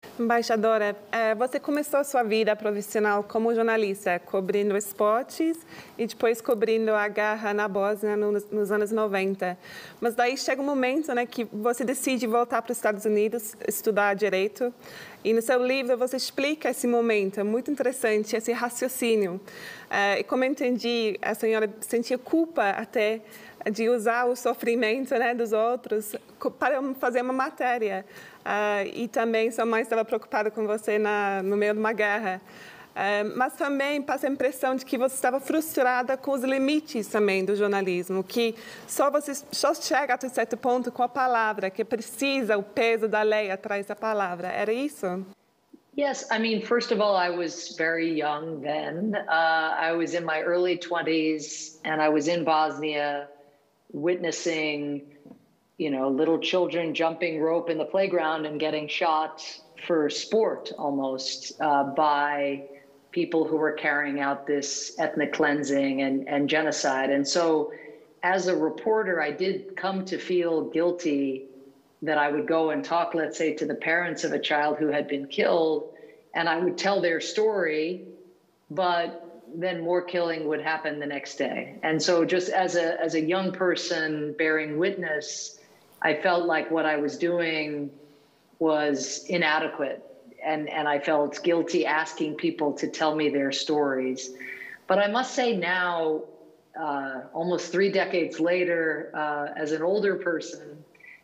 Embaixadora, você começou a sua vida profissional como jornalista, cobrindo esportes e depois cobrindo a guerra na Bósnia nos anos 90. Mas daí chega um momento, né, que você decide voltar para os Estados Unidos, estudar direito. E no seu livro você explica esse momento, é muito interessante, esse raciocínio. E como eu entendi, a senhora sentia culpa até de usar o sofrimento, né, dos outros para fazer uma matéria. E também sua mãe estava preocupada com você no meio de uma guerra. Mas também passa a impressão de que você estava frustrada com os limites também do jornalismo, que você só chega até certo ponto com a palavra, que precisa o peso da lei atrás da palavra. Era isso? Yes, I mean, first of all, I was very young then. I was in my early 20s, and I was in Bosnia witnessing, little children jumping rope in the playground and getting shot for sport almost by people who were carrying out this ethnic cleansing and genocide. And so as a reporter, I did come to feel guilty that I would go and talk, let's say, to the parents of a child who had been killed, and I would tell their story, but then more killing would happen the next day. And so just as a young person bearing witness, I felt like what I was doing was inadequate. And I felt guilty asking people to tell me their stories. But I must say now, almost 3 decades later, as an older person,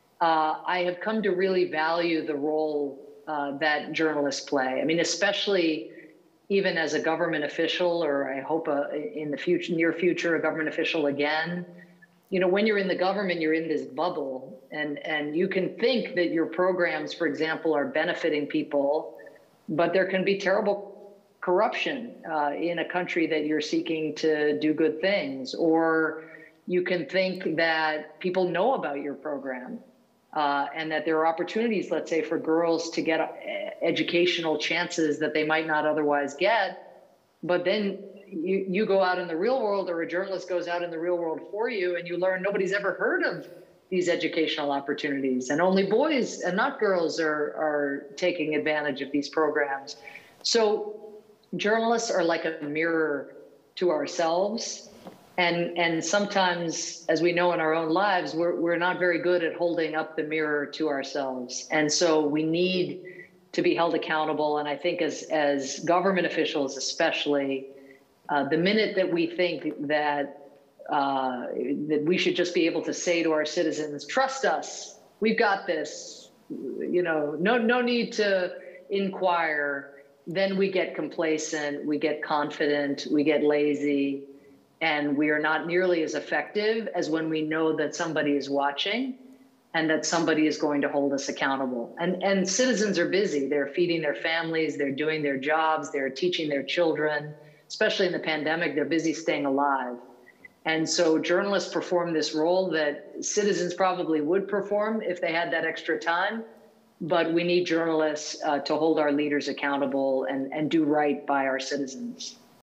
I have come to really value the role that journalists play. I mean, especially even as a government official, or I hope in the near future, a government official again. When you're in the government, you're in this bubble, and you can think that your programs, for example, are benefiting people, but there can be terrible corruption in a country that you're seeking to do good things. Or you can think that people know about your program and that there are opportunities, let's say, for girls to get educational chances that they might not otherwise get. But then you go out in the real world, or a journalist goes out in the real world for you, and you learn nobody's ever heard of these educational opportunities, and only boys and not girls are taking advantage of these programs. So journalists are like a mirror to ourselves. And sometimes, as we know in our own lives, we're not very good at holding up the mirror to ourselves. And so we need to be held accountable. And I think as government officials, especially, the minute that we think that we should just be able to say to our citizens, trust us, we've got this, no need to inquire, then we get complacent, we get confident, we get lazy, and we are not nearly as effective as when we know that somebody is watching and that somebody is going to hold us accountable. And citizens are busy. They're feeding their families, they're doing their jobs, they're teaching their children. Especially in the pandemic, they're busy staying alive. And so journalists perform this role that citizens probably would perform if they had that extra time. But we need journalists to hold our leaders accountable and do right by our citizens.